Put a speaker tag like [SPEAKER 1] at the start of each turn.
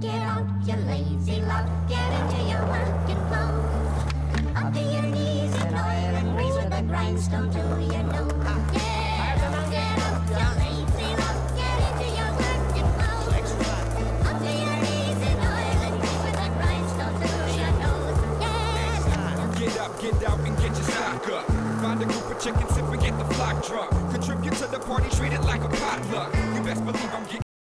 [SPEAKER 1] Get out, you lazy lout. Get into your working clothes. Up to your knees in oil and grease with a grindstone to your nose. Get up, you lazy lout. Get into your working clothes. Up to your knees in oil and grease with a grindstone to your nose.
[SPEAKER 2] Get out and get your stock up. Find a group of chickens, sip and get the flock drunk. Contribute to the party, treat it like a potluck. You best believe I'm getting